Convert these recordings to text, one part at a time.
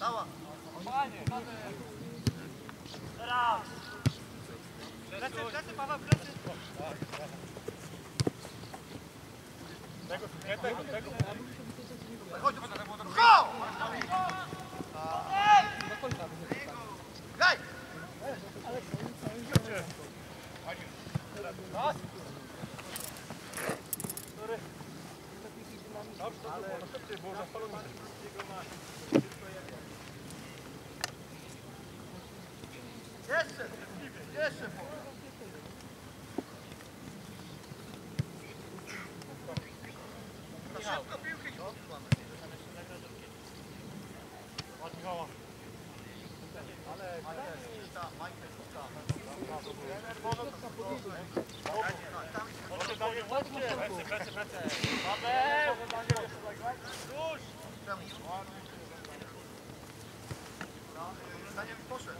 Dała. Panie, Teraz. Plecy, Paweł, plecy. Tego. Chodź, go! Gaj! Raz. Dobrze, było zapalone. Jeszcze po. Szybko piłki. Od Michała. Ale Daniel poszedł.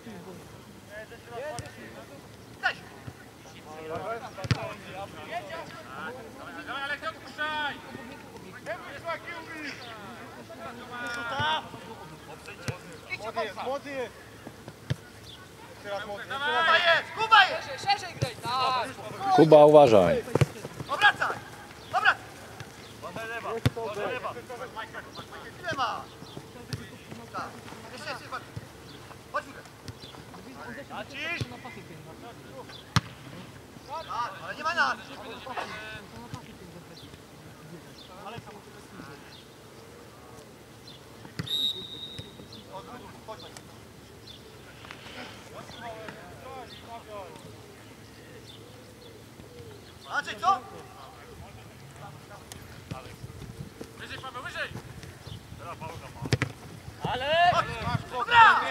Dawaj, Alek, dopuszczaj! Młody jest! Kuba jest! szerzej graj, tak! Kuba, uważaj. Obracaj! Obracaj! Lewa! Ile ma? Tak. Jeszcze jest bardziej. Chodź Michał. Nacisz! Ale nie ma nas! Andrzej, co? Wyżej, Paweł, wyżej! Ale! Dobra!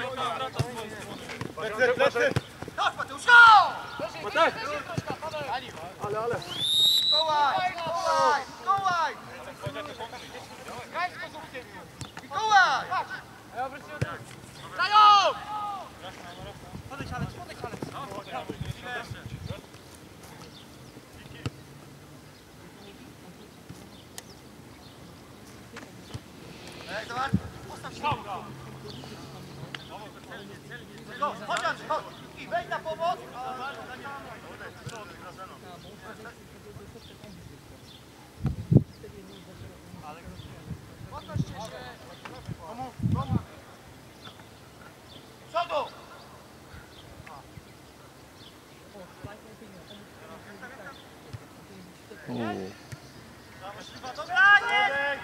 Plecy! Chodź Mateusz, go! Wyżej troszkę, Paweł! Ale! Kołaj! Kołaj! Kołaj! Graj z kozówkiem! Kołaj! Ja wróciłem do... Grają! Podejdź Aleks! Ej, zobacz! Postaw się! No, chodź Andrzej, chodź! I wejdź na pomoc! Pokażcie się! Przodu! Dobra, jest!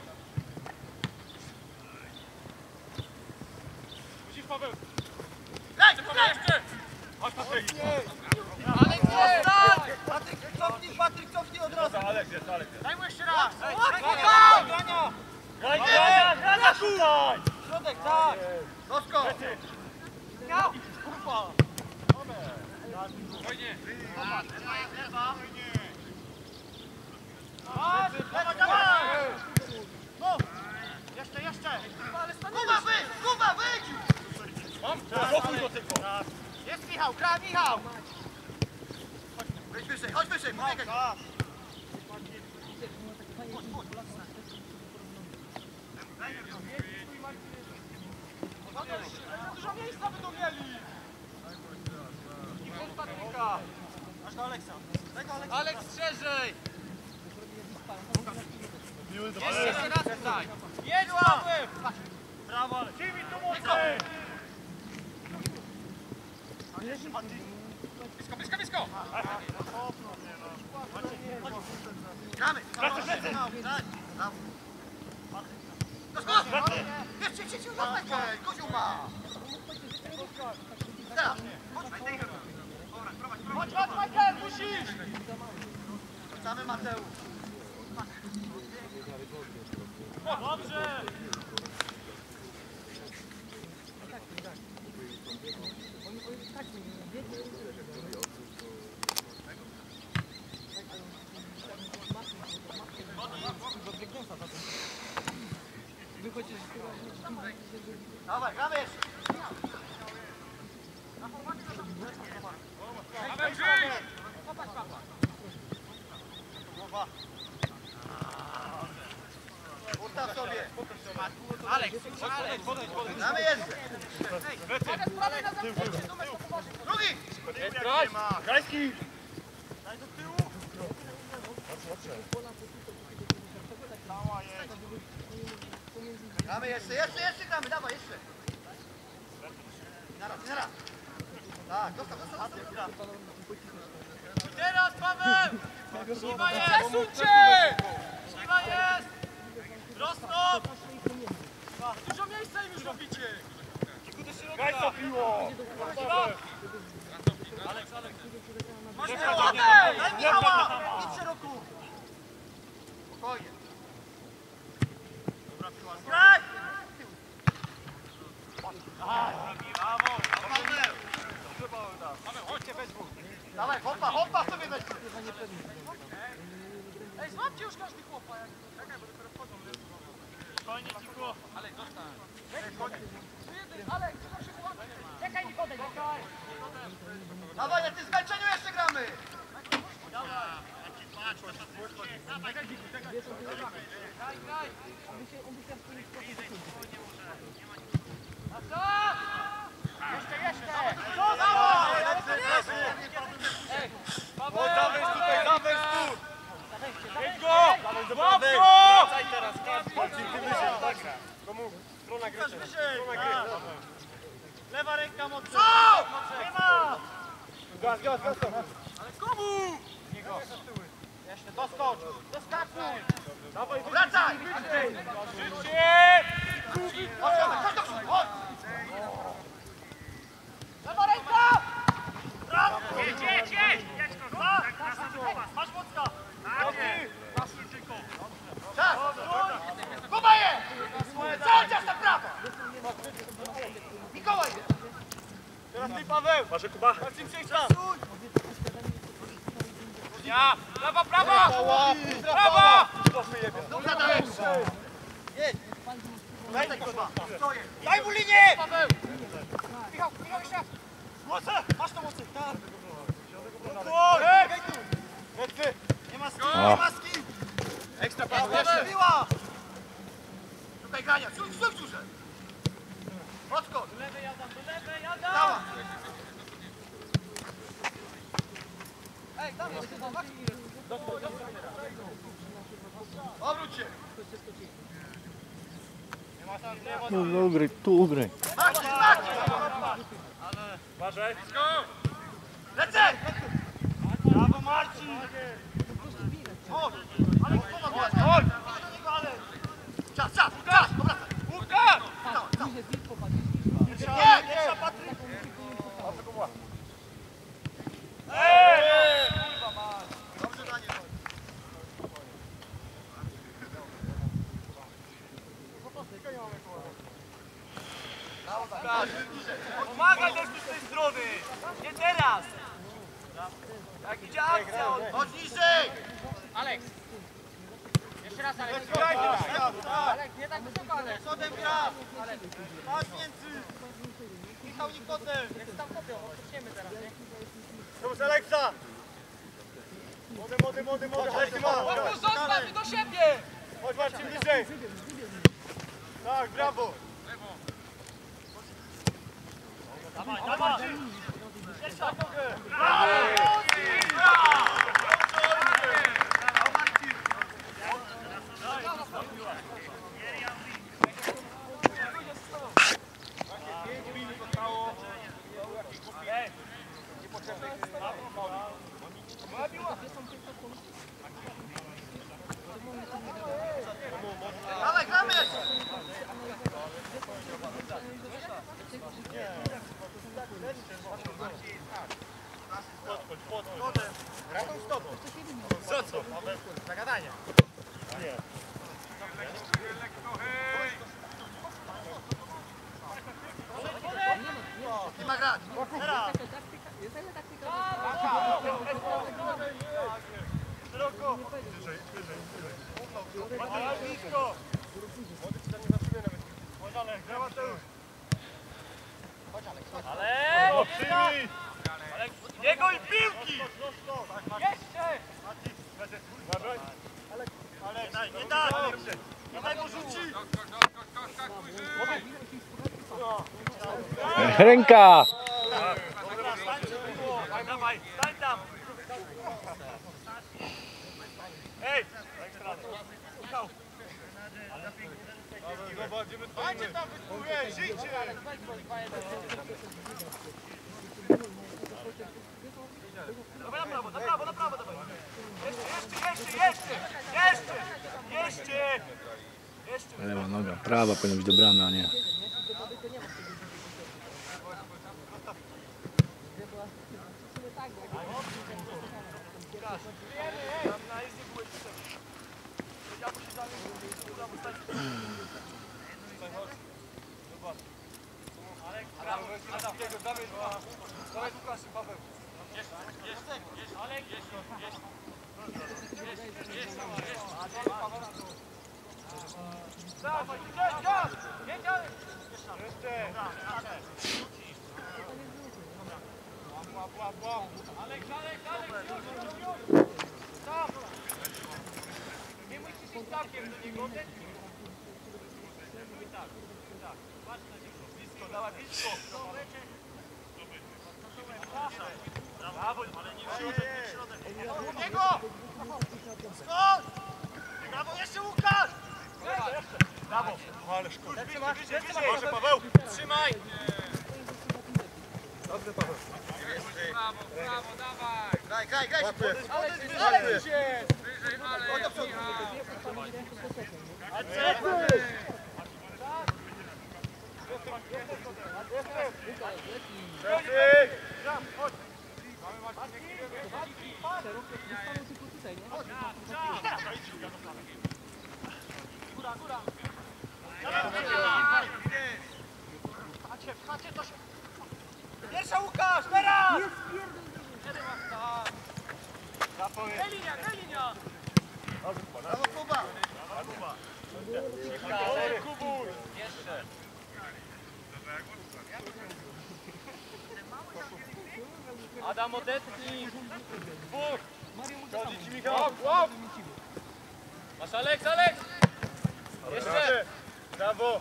Musisz, Paweł! Lej, Jeszcze! Chodź, Patryk! Ale nie! Patryk, cofnij od razu! Aleks jest! Daj mu jeszcze raz! Grania! Grania, szukaj! Środek, tak! Nosko! Miał! Kurwa! Spokojnie! Lewa! Dawaj! No! Jeszcze! Kuba, wyjdź! Mam? Blokuj go tylko! Jest Michał, gra Michał! Chodź wyżej, pobiegaj! Dużo miejsca będą mieli! I pod Patryka! Aż do Aleksa. Aleks, szerzej! Miły do Jeszcze raz tutaj! Jedź, Paweł! Brawo, ale... Kimi tu mocniej! Blisko! Gramy! Brawo! Jeszcze, Koziu ma! Teraz, chodź! Chodź, Michael, musisz! Wracamy Mateusz. Dobrze! Dawaj, gramy jeszcze! Paweł, żyj! Głowa. Postaw sobie. Aleks, podejdź. Damy jeszcze. Drugi. Gajski! Damy jeszcze gramy, dawaj, jeszcze. Naraz. Tak, zostaw. Teraz Paweł! Śliwa jest! Przesuńcie! Śliwa jest! Rosną! Dużo miejsca im już robicie! Gajsa piło! Aleks! Masz wodę! Daj Michała! Idź szeroku. Spokojnie. Graj! Paweł, chodźcie bez dwóch. Dawaj, hopa sobie weź. Ej, złapcie już każdy chłopa. Czekaj, bo dopiero wchodzą. Spokojnie, cicho. Aleks, zostań. Aleks, co się chłopie? Czekaj, nie podaj. Dawaj, na tym zmęczeniu jeszcze gramy. Graj. Jeszcze. Dawaj! Paweł! Dawaj tu! Weź go! Złap go! Wracaj teraz, chodź, ty wyżej, tak. Komu? Strona gry teraz. Strona gry. Lewa ręka mocno. Co? Nie ma! Gaz. Ale komu? Jeszcze doskocz. Doskakuj! Dawaj, Wracaj! Szybciej! Chodź! Lewa ręka! Brawo! Jedź! Jaćko, masz mocno! Czas! Kuba je! Cały czas na prawo! Mikołaj! teraz ty, Paweł. Masz Kuba. Marcin, przejdź tam! Ja! Prawa! Prawa! Dobra, dalej! Jedź! Daj tak, Kuba! Stoję! Daj mu linię! Paweł! Michał, jeszcze! Moce! Masz to mocy! Tak! Lecy. Nie ma z kim! Nie ma z kim! Ekstra, Paweł! Biła! Szukaj grania! Stój duże! Odskocz! Do lewej jadam! Dała! Ej, dawaj, Obróć się! No ugraj, tu ugraj. Macie! Uważaj. Lecę! Brawo, Marcin. Chodź! Ale kto ma Chodź! Do niego, ale! Czas! Powracaj! Łukasz! Nie! Patryk. Dobrze dla niego. Pomagaj też z tej strony! Nie teraz! Jak idzie akcja! Chodź niżej! Aleks! Jeszcze raz, Aleks! Aleks, nie tak wysoko, Aleks! Przodem gra! Chodź między! Michał Nikotel! Jak tam kopią, odpoczniemy teraz, nie? To jest Aleksa. Młody. Chodź, ma. Otwórz, zostaw i do siebie! Chodź, Marcin, bliżej. Tak, brawo. Dawaj. Jeszcze na nogę! Dawaj, gramy jeszcze! Razem z tobą. Co? Zagadanie. Nie. Nie ma grać. Teraz. Szeroko. Wyżej. Blisko. Młody ci tam nie zatrzymuje nawet. Chodź, Alek. Gra Mateusz. Ale! Przyjmij. Jego i piłki! Jeszcze! Alek, nie tak. Dawaj, bo rzuci! Ręka! Dobra, stań się było! Dawaj, stań tam! Ej! Michał! Stańcie tam, wyskórę, żyjcie! Dawaj na prawo, dawaj! Jeszcze! Lewa noga, prawa powinna być dobrana, a nie. Nie musisz iść całkiem do niego. Brawo, ale nie w środek. Niego! Skąd? Brawo, jeszcze Łukasz! Brawo! Ale szkoda. Może Paweł! Trzymaj! Dobrze, Paweł. Brawo, dawaj! Graj! Ale się! Wyżej, Macie to się... Pierwsza Łukasz, teraz! Linia! Brawo, Kuba! Jeszcze! Adam, odetnij! Dwóch! Chodzi ci, Michał. Łap! Masz Aleks! Jeszcze! Brawo!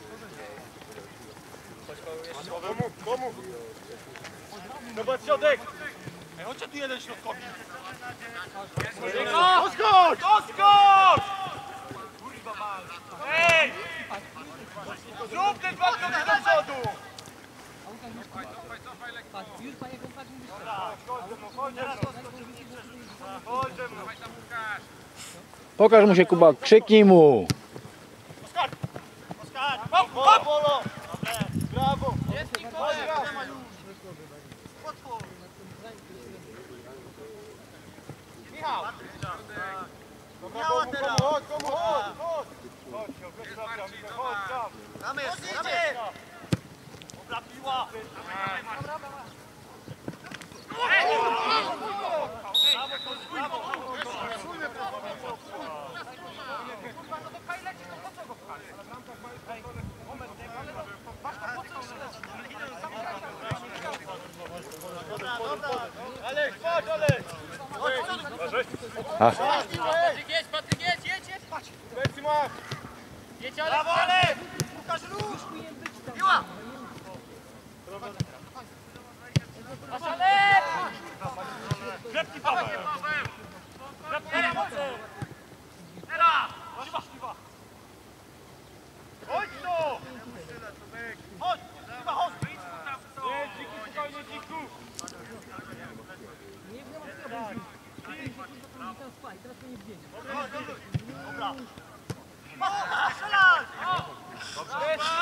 Komu? Zobacz środek! Ej, chodźcie tu jeden środkowi. Doskocz! Kurwa mać. Ej! Zrób ten dwa kroki do przodu! Pokaż mu się, Kuba, krzyknij mu! Oskar! Hop! Polo! Brawo! Jest Nikolaj! Łatwo! Michał! Miała teraz! Chodź! Chodź, tam. Ramy! Dobra piła! Alek, chodź, Alek! Patryk, jedź! Plecy masz! Jedź, Aleks! Brawo, Alek! Łukasz, rusz! Piła! Masz Aleks! Klepki Paweł! Teraz mocno! Teraz! Piwa! Chodź tu! Chodź! Piwa, chodź! Nie, dziku, spokojnie, dziku! Dobra! Strzelaj! Dobrze!